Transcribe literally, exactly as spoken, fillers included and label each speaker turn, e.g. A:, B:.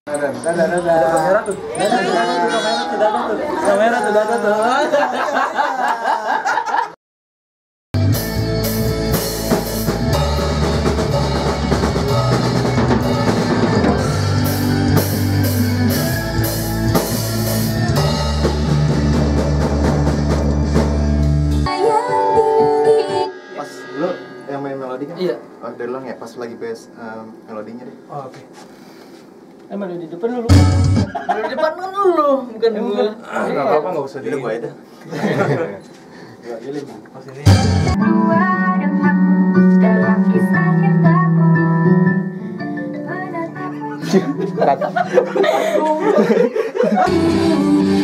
A: Dadah, dadah, dadah. Kamera tuh. Dadah, dadah, kamera tuh, dadah tuh. Kamera tuh, dadah tuh.
B: Pas lu yang main melodi kan?
A: Iya.
B: Oh, dari ulang ya, pas lagi bes um, melodinya deh.
A: Oh, oke. Eh, mana di depan dulu.
C: Di depan kan lu, bukan gua.
B: Enggak apa-apa, enggak usah di gua aja.
A: Ya, jadi pas ini.
D: Dalam kisah cintaku menatapmu.
C: Rata.